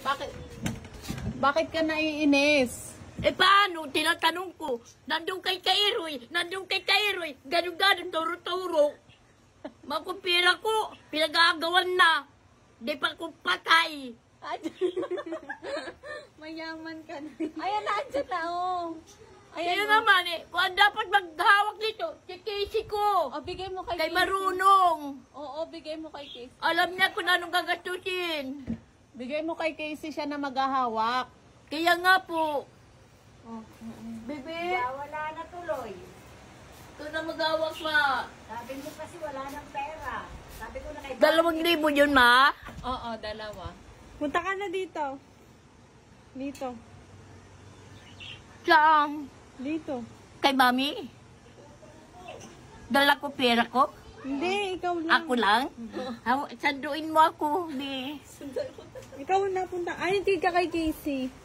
Bakit ka naiinis? Eh paano? Tinatanong ko. Nandun kay Kairoy. Ganun-ganun, turo-turo. Makumpira ko. Pinagagawan na. Di pa ko patay. Mayaman ka na. Ayan, naandyan na, oh. Ayan naman eh. Kung dapat maghawak dito, si Casey ko. O, bigay mo kay Kay Casey. Marunong. Oo, bigay mo kay Casey. Alam niya kung anong gagastusin. Bigay mo kay Casey siya na maghahawak. Kaya nga po. Oh, Bebe, Wala na tuloy. ito na maghawak ma. Sabi mo kasi wala ng pera. Sabi ko na kay 2,000 yun ma. Oo, dalawa. Punta ka na dito. Dito. Saan? Dito. Kay mami. Dala ko pera ko. Hindi, ikaw lang. Ako lang. Sanduin mo ako. Di. Ikaw na punta. Ay, hindi ka kay Casey.